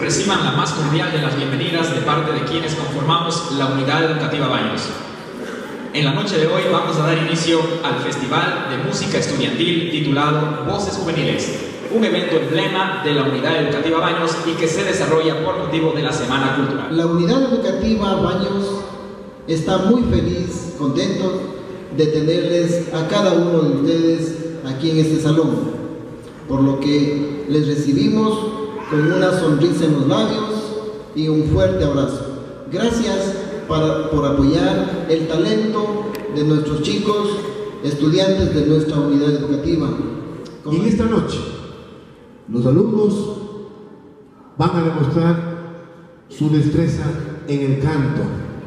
reciban la más cordial de las bienvenidas de parte de quienes conformamos la Unidad Educativa Baños. En la noche de hoy vamos a dar inicio al Festival de Música Estudiantil titulado Voces Juveniles, un evento emblema de la Unidad Educativa Baños y que se desarrolla por motivo de la Semana Cultural. La Unidad Educativa Baños está muy feliz, contento de tenerles a cada uno de ustedes aquí en este salón, por lo que les recibimos con una sonrisa en los labios y un fuerte abrazo. Gracias por apoyar el talento de nuestros chicos, estudiantes de nuestra unidad educativa. Y en esta noche, los alumnos van a demostrar su destreza en el canto.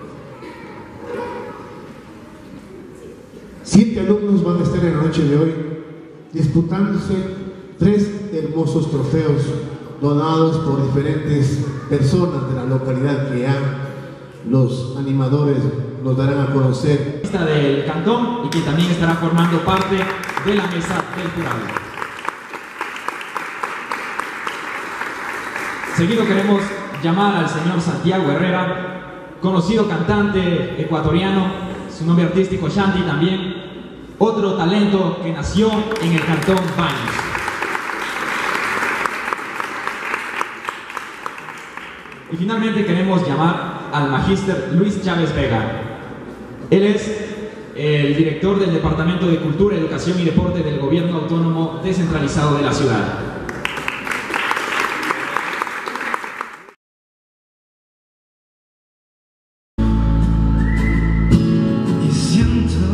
7 alumnos van a estar en la noche de hoy disputándose 3 hermosos trofeos donados por diferentes personas de la localidad que ya los animadores nos darán a conocer. Del cantón y que también estará formando parte de la mesa del jurado. Seguido queremos llamar al señor Santiago Herrera, conocido cantante ecuatoriano, su nombre artístico Shanti también, otro talento que nació en el cantón Baños. Y finalmente queremos llamar al magíster Luis Chávez Vega. Él es el director del Departamento de Cultura, Educación y Deporte del Gobierno Autónomo Descentralizado de la ciudad. Y siento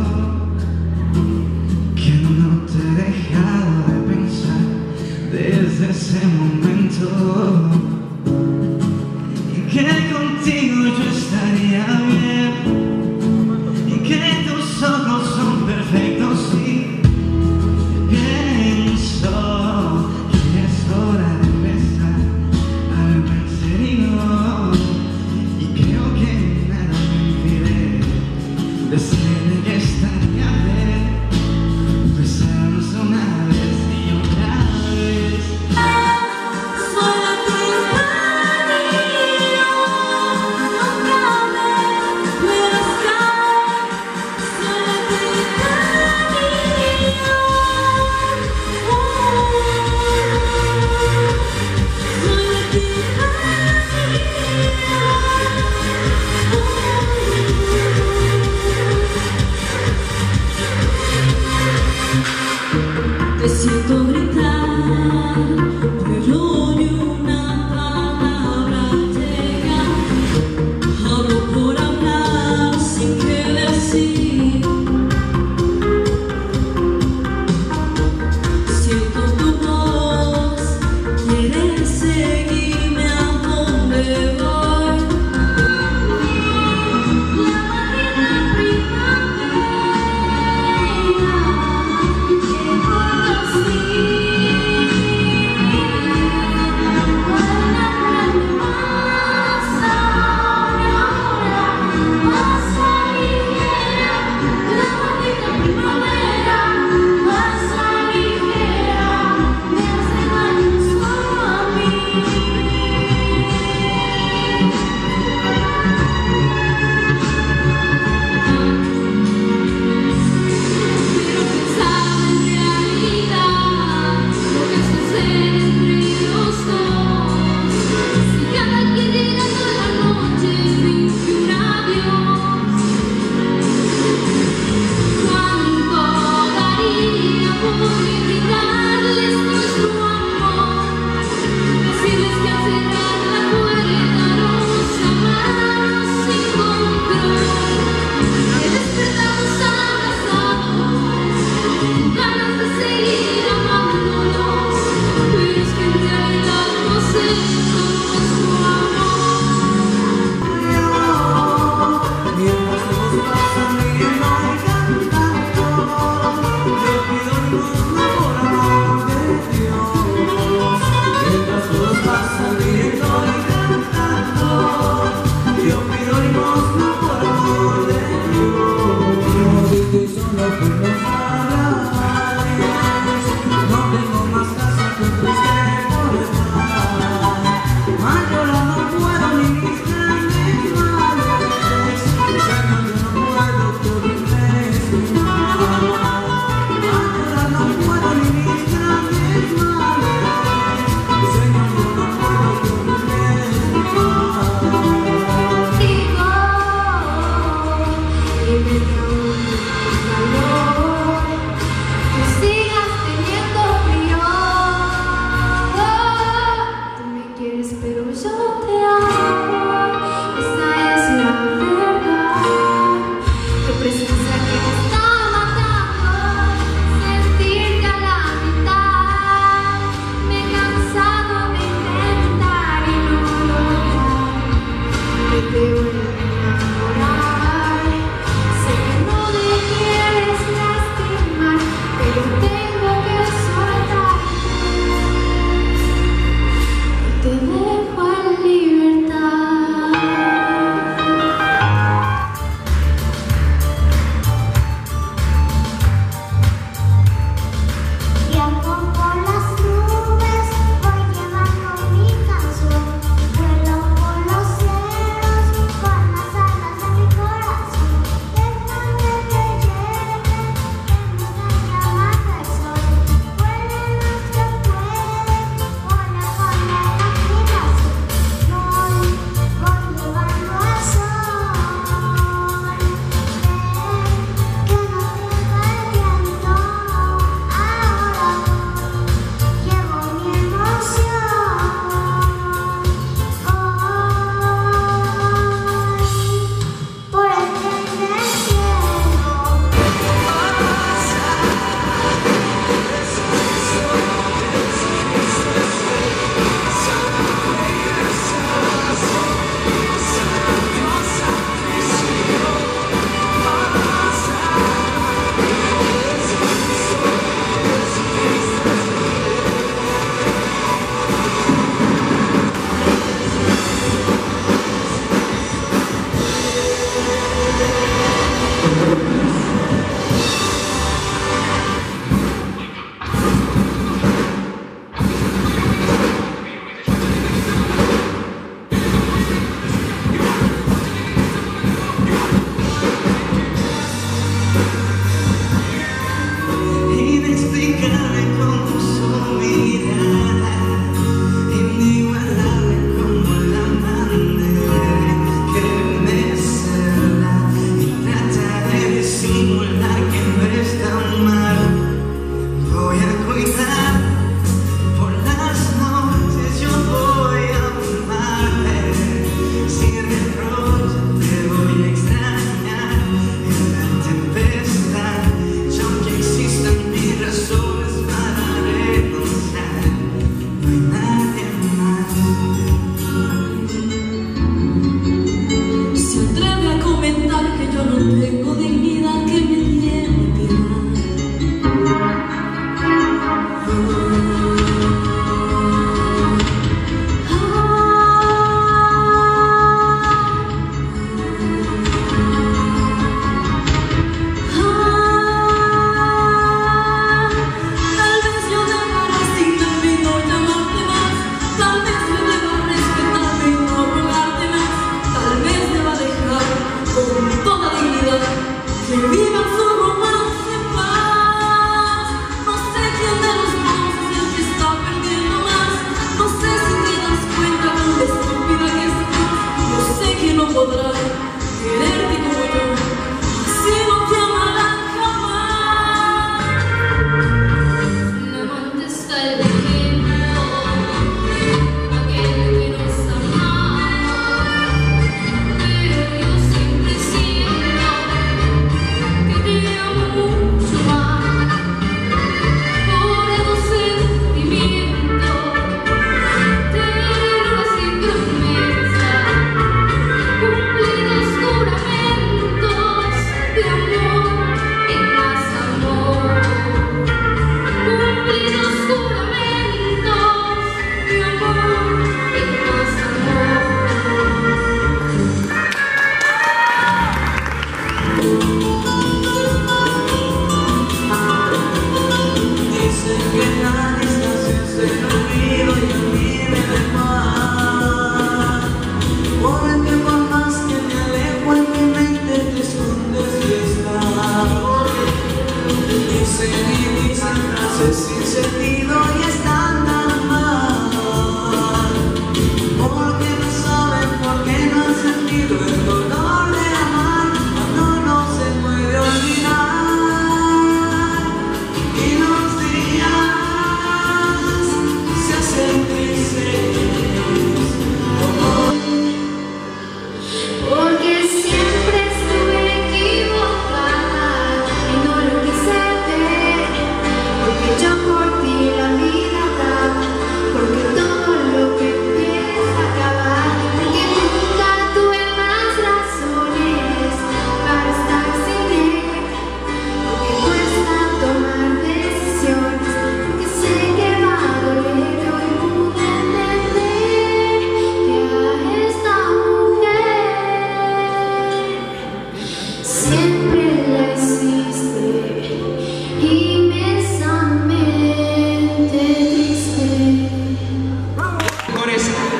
que no te he dejado de pensar desde ese momento, y que contigo yo estaría bien, y que tus ojos son perfectos, y pienso yo te amo, esa es la verdad. Tu presencia que me está matando, sentirte a la mitad. Me he cansado de intentar y no lograr que te vuelva a enamorar. Sé que no me quieres lastimar, pero tengo que soltarte. Te dejo al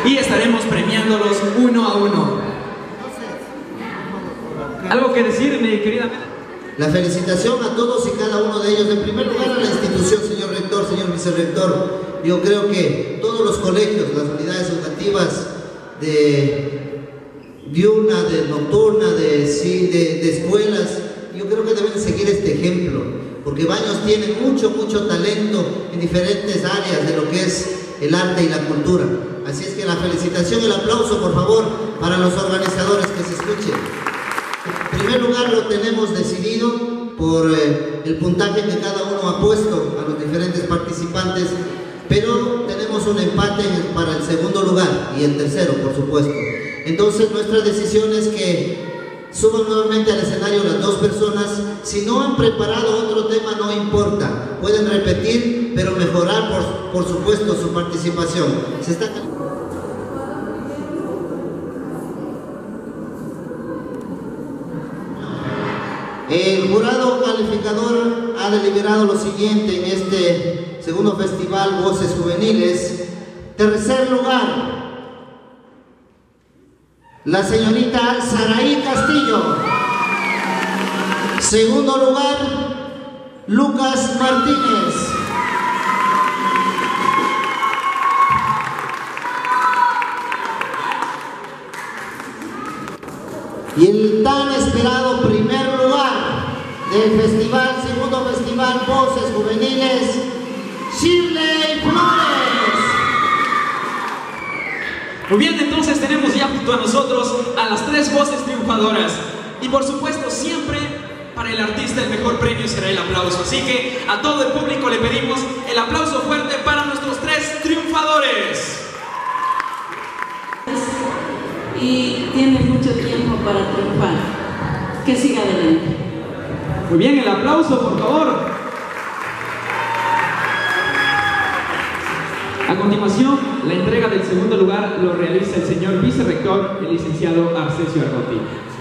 y estaremos premiándolos uno a uno. ¿Algo que decir, mi querida? La felicitación a todos y cada uno de ellos. En primer lugar a la institución, señor rector, señor vicerrector. Yo creo que todos los colegios, las unidades educativas de diurna, de nocturna, de escuelas, yo creo que deben seguir este ejemplo, porque Baños tiene mucho talento en diferentes áreas de lo que es el arte y la cultura. Así es que la felicitación y el aplauso, por favor, para los organizadores, que se escuchen. En primer lugar, lo tenemos decidido por el puntaje que cada uno ha puesto a los diferentes participantes, pero tenemos un empate para el segundo lugar y el tercero, por supuesto. Entonces, nuestra decisión es que suban nuevamente al escenario las dos personas. Si no han preparado otro tema, no importa, pueden repetir, pero mejorar, por supuesto, su participación. El jurado calificador ha deliberado lo siguiente en este segundo festival Voces Juveniles. Tercer lugar, la señorita Saraí Castillo. Segundo lugar, Lucas Martínez. Y el tan esperado primer lugar del festival, segundo festival Voces Juveniles, Shirley Flores. Muy bien, entonces tenemos ya junto a nosotros a las tres voces triunfadoras. Y por supuesto, siempre para el artista el mejor premio será el aplauso. Así que a todo el público le pedimos el aplauso fuerte para nuestros tres triunfadores. Y tiene mucho tiempo para triunfar. Que siga adelante. Muy bien, el aplauso, por favor. A continuación, la entrega del segundo lugar lo realiza el señor vicerrector, el licenciado Arcesio Argotti.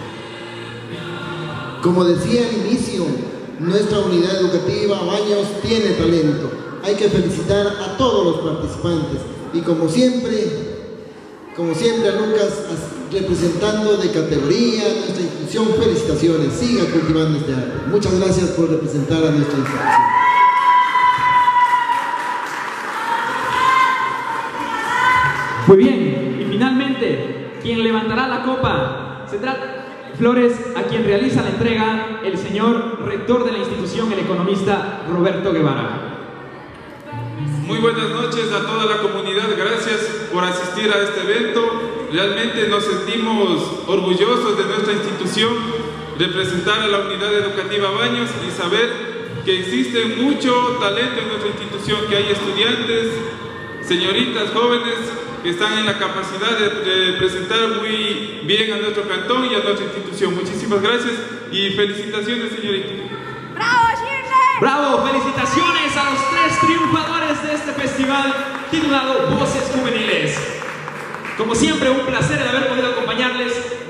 Como decía al inicio, nuestra unidad educativa Baños tiene talento. Hay que felicitar a todos los participantes. Y como siempre a Lucas, representando de categoría nuestra institución, felicitaciones. Siga cultivando este arte. Muchas gracias por representar a nuestra institución. Muy bien, y finalmente, quien levantará la copa será Flores, a quien realiza la entrega el señor rector de la institución, el economista Roberto Guevara. Muy buenas noches a toda la comunidad, gracias por asistir a este evento. Realmente nos sentimos orgullosos de nuestra institución, representar a la unidad educativa Baños y saber que existe mucho talento en nuestra institución, que hay estudiantes, señoritas, jóvenes que están en la capacidad de representar muy bien a nuestro cantón y a nuestra institución. Muchísimas gracias y felicitaciones, señorita. ¡Bravo, Shirley! ¡Bravo! Felicitaciones a los tres triunfadores de este festival titulado Voces Juveniles. Como siempre, un placer el haber podido acompañarles